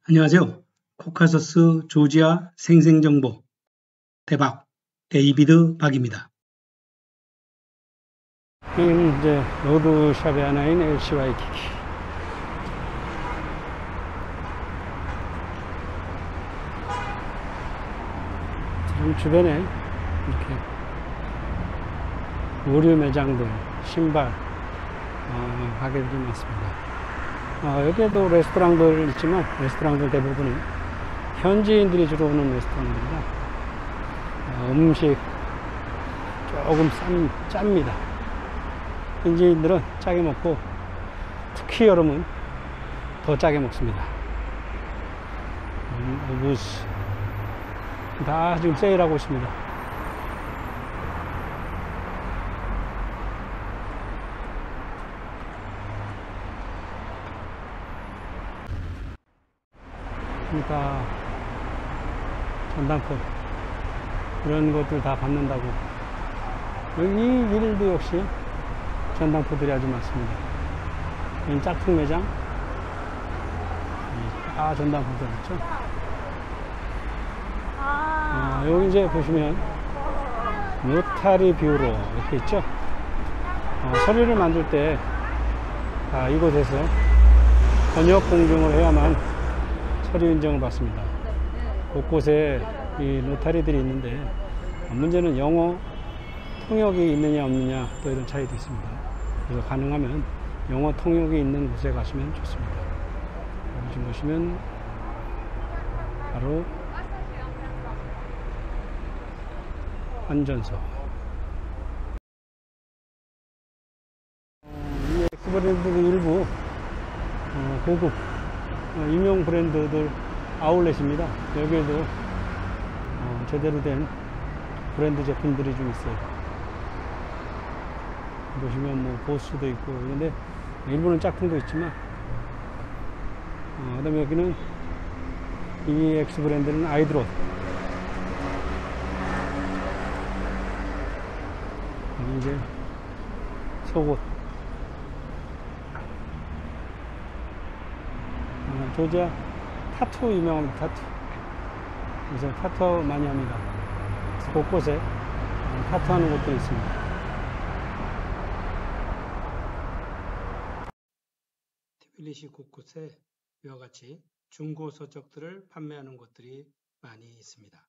안녕하세요. 코카서스 조지아 생생정보 대박 데이비드 박입니다. 여기는 이제 로드샵의 하나인 LC 와이키키. 지금 주변에 이렇게 의류 매장들, 신발 가게들이 많습니다. 여기에도 레스토랑들 있지만 레스토랑들 대부분은 현지인들이 주로 오는 레스토랑입니다. 음식 조금 짭니다. 현지인들은 짜게 먹고 특히 여름은 더 짜게 먹습니다. 오브스 다 지금 세일하고 있습니다. 다 전당포 이런 것들 다 받는다고. 여기 일도 역시 전당포들이 아주 많습니다. 여기 짝퉁 매장 다 전당포들 있죠. 여기 이제 보시면 노타리 뷰로 이렇게 있죠. 서류를 만들 때 이곳에서 번역 공증을 해야만 서류 인정을 받습니다. 곳곳에 이 노타리들이 있는데 문제는 영어 통역이 있느냐 없느냐 또 이런 차이도 있습니다. 그래서 가능하면 영어 통역이 있는 곳에 가시면 좋습니다. 지금 보시면 바로 환전소. 이 엑스브랜드도 일부 고급 임용 브랜드들 아울렛입니다. 여기에도 제대로 된 브랜드 제품들이 좀 있어요. 보시면 뭐 보스도 있고 그런데 일부는 짝퉁도 있지만 그 다음에 여기는 이 엑스 브랜드는 아이드롯, 이제 속옷. 조지아 타투 유명합니다. 타투. 그래서 타투 많이 합니다. 곳곳에 타투 하는 곳도 있습니다. 티빌리시 곳곳에 이와 같이 중고 서적들을 판매하는 곳들이 많이 있습니다.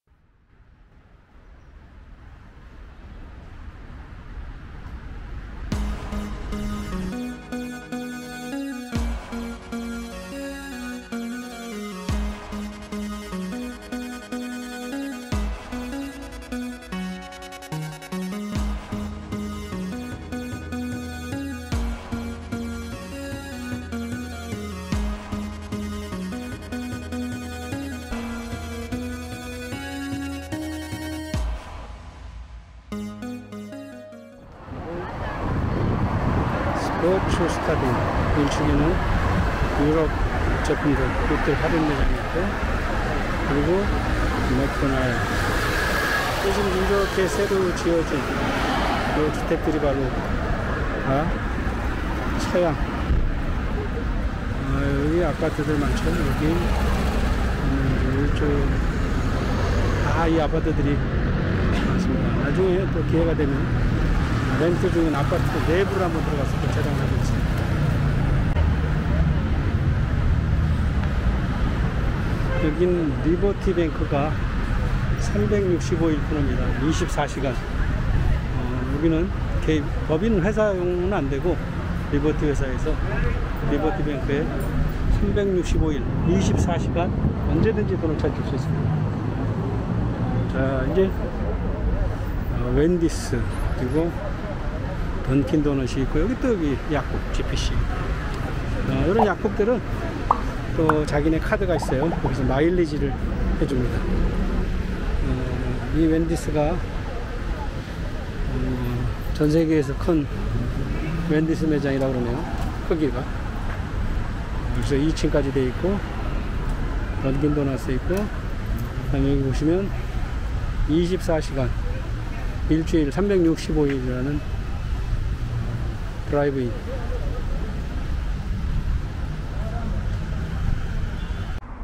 스포츠 스타딩 1층에는 유럽 제품들, 옷들 할인 매장이 있고, 그리고 맥도날드. 지금 이렇게 새로 지어진 이 주택들이 바로 다 서양. 여기 아파트들 많죠. 여기 이쪽 다 이 아파트들이 많습니다. 나중에 또 기회가 되면 렌트 중인 아파트 내부를 한번 들어가서 또 촬영을 하겠습니다. 여긴 리버티 뱅크가 365일 프로입니다. 24시간. 여기는 법인 회사용은 안 되고 리버티 회사에서 리버티 뱅크에 365일 24시간 언제든지 돈을 찾을 수 있습니다. 자, 이제 웬디스 그리고 던킨 도넛이 있고, 여기 또 여기 약국 GPC. 이런 약국들은 또 자기네 카드가 있어요. 거기서 마일리지를 해줍니다. 이 웬디스가 전 세계에서 큰 웬디스 매장이라고 그러네요. 크기가. 그래서 2층까지 되어 있고, 던킨 도넛이 있고, 그다음에 여기 보시면 24시간 일주일 365일이라는 드라이브인.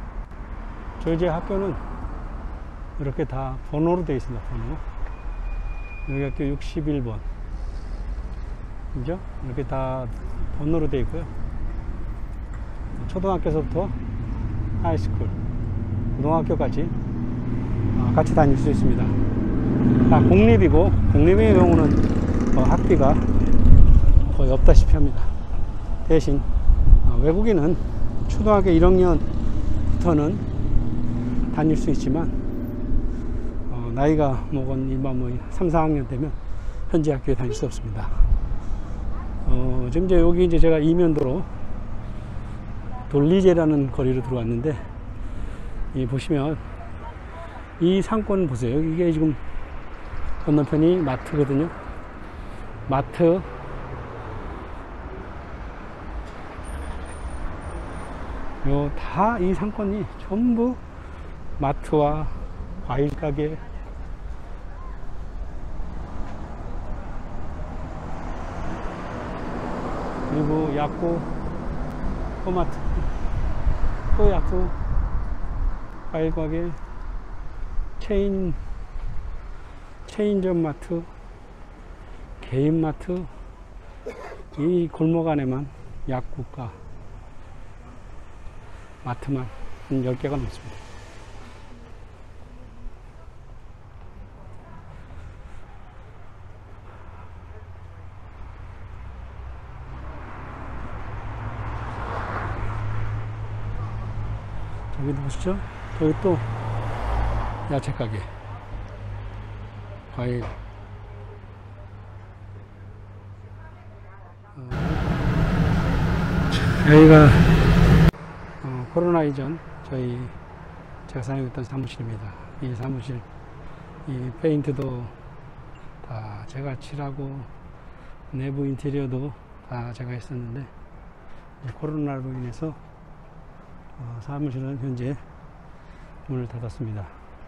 조지아 학교는 이렇게 다 번호로 되어 있습니다. 번호. 여기 학교 61번. 그죠? 이렇게 다 번호로 되어 있고요. 초등학교에서부터 하이스쿨, 고등학교까지 같이 다닐 수 있습니다. 공립이고, 공립의 경우는 학비가 거의 없다시피 합니다. 대신 외국인은 초등학교 1학년부터는 다닐 수 있지만 나이가 먹은 일반 3, 4학년 되면 현지 학교에 다닐 수 없습니다. 지금 여기 제가 이면도로 돌리제라는 거리로 들어왔는데, 보시면 이 상권 보세요. 이게 지금 건너편이 마트거든요. 마트, 다 이 상권이 전부 마트와 과일 가게, 그리고 약국, 또 마트, 또 약국, 과일 가게, 체인점 마트, 개인 마트, 이 골목 안에만 약국과 마트만 한 10개가 넘습니다. 저기도 보시죠? 저기 또 야채 가게, 과일. 여기가 코로나 이전 제가 사용했던 사무실입니다. 이 사무실, 이 페인트도 다 제가 칠하고 내부 인테리어도 다 제가 했었는데, 코로나로 인해서 사무실은 현재 문을 닫았습니다.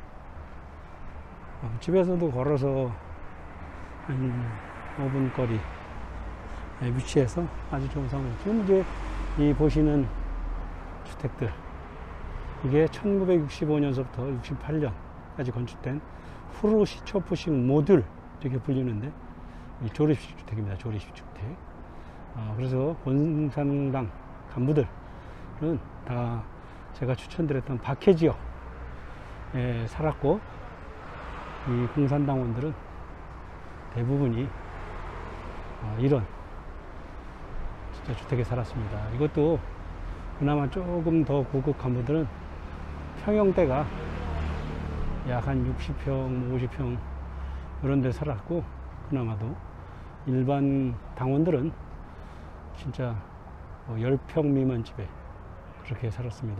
집에서도 걸어서 한 5분 거리 위치해서 아주 좋은 상황. 지금 이제 이 보시는 주택들, 이게 1965년서부터 68년까지 건축된 후르시초프식 모듈 이렇게 불리는데, 이 조립식 주택입니다. 조립식 주택. 그래서 공산당 간부들은 다 제가 추천드렸던 박해 지역에 살았고, 이 공산당원들은 대부분이 이런 진짜 주택에 살았습니다. 이것도 그나마 조금 더 고급 간부들은 평형대가 약 한 60평, 50평 이런 데 살았고, 그나마도 일반 당원들은 진짜 10평 미만 집에 그렇게 살았습니다.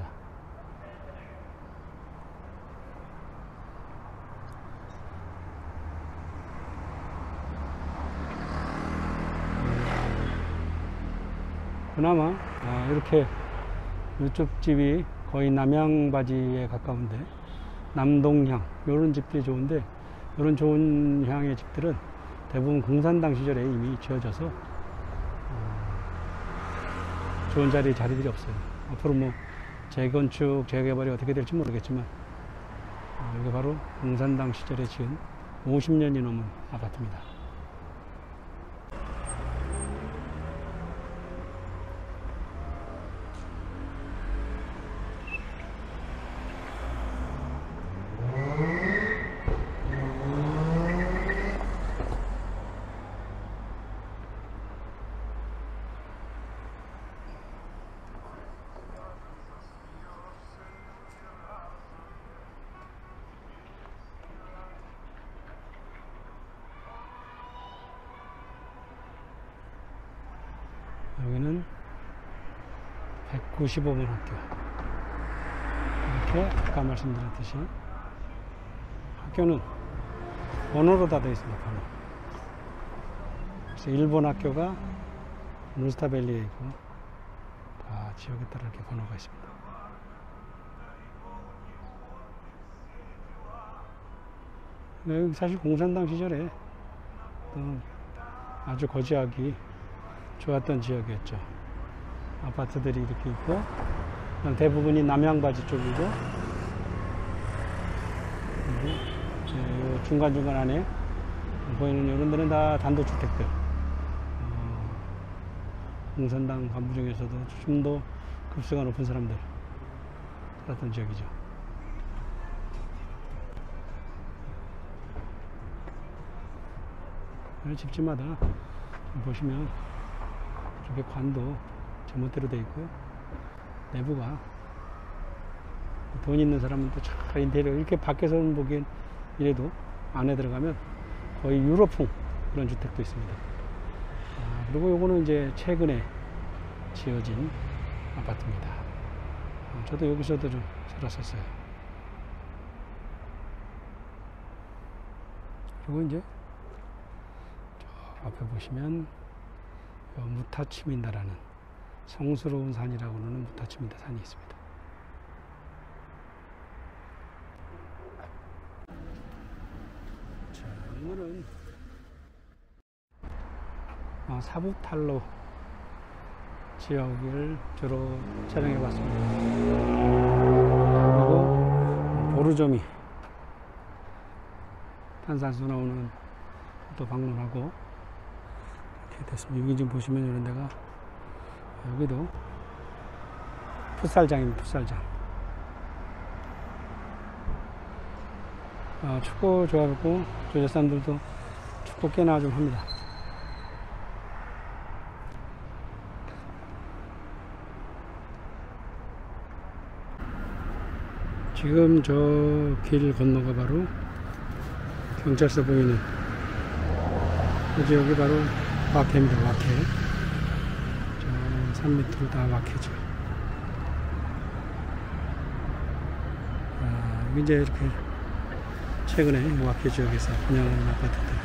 그나마 이렇게 이쪽 집이 거의 남향바지에 가까운데, 남동향 이런 집들이 좋은데, 이런 좋은 향의 집들은 대부분 공산당 시절에 이미 지어져서 좋은 자리들이 없어요. 앞으로 재건축, 재개발이 어떻게 될지 모르겠지만, 이게 바로 공산당 시절에 지은 50년이 넘은 아파트입니다. 여기는 195번 학교. 이렇게 아까 말씀드렸듯이 학교는 번호로 다 되어 있습니다. 번호. 그래서 일본 학교가 루스타밸리에 있고, 다 지역에 따라 이렇게 번호가 있습니다. 여기 사실 공산당 시절에 아주 거주하기 좋았던 지역이었죠. 아파트들이 이렇게 있고, 대부분이 남향바지 쪽이고, 중간중간 안에 보이는 이런 데는 다 단독주택들. 공산당 간부 중에서도 좀 더 급수가 높은 사람들 살았던 지역이죠. 집집마다 보시면 이렇게 관도 제멋대로 되어 있고요. 내부가 돈 있는 사람은 또 잘 인테리어, 이렇게 밖에서는 보기엔 이래도 안에 들어가면 거의 유럽풍 그런 주택도 있습니다. 그리고 요거는 이제 최근에 지어진 아파트입니다. 저도 여기서도 좀 살았었어요. 그리고 이제 저 앞에 보시면 무타치민다라는 성스러운 산이라고 하는 무타치민다 산이 있습니다. 자, 오늘은 사북탈로 지역을 주로 촬영해 봤습니다. 그리고 보르조미 탄산수 나오는 또 방문하고 이렇게 됐습니다. 여기 지금 보시면 이런 데가, 여기도 풋살장입니다. 풋살장. 축구 좋아하고 조제 사람들도 축구 꽤나 좀 합니다. 지금 저 길 건너가 바로 경찰서 보이는 이 지역이 바로 와케입니다. 와케. 저 산 밑으로 다 와케죠. 이제 이렇게 최근에 와케 지역에서 분양하는 아파트들.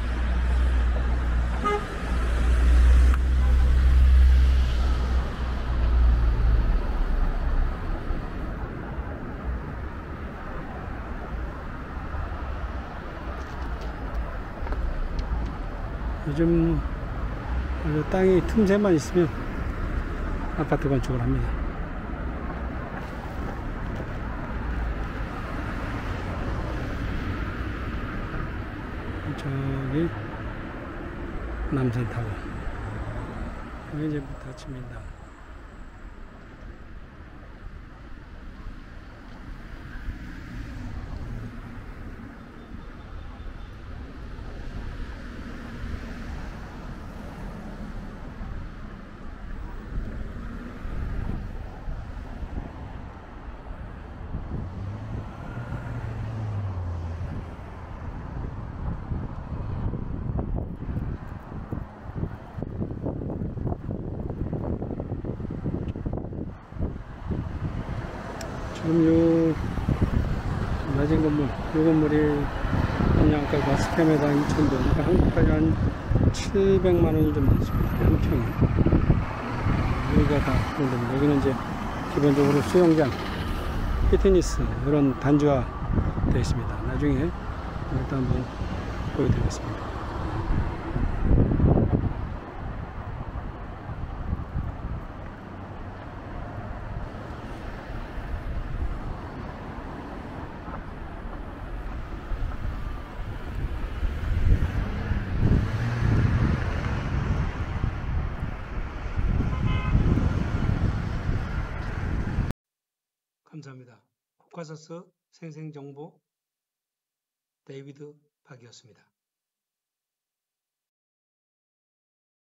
요즘 땅이 틈새만 있으면 아파트 건축을 합니다. 저기 남산타워, 여기 이제 무타치민다. 지금 요 낮은 건물, 요 건물이 분양가가 스퀘어당 2,000돈, 그러니까 한국까지 한 700만원이 좀 넘습니다. 한 평에. 여기가 다 그런 겁니다. 여기는 이제 기본적으로 수영장, 피트니스 이런 단지화 되어 있습니다. 나중에 이것도 한번 보여드리겠습니다. 감사합니다. 코카서스 생생정보 데이비드 박이었습니다.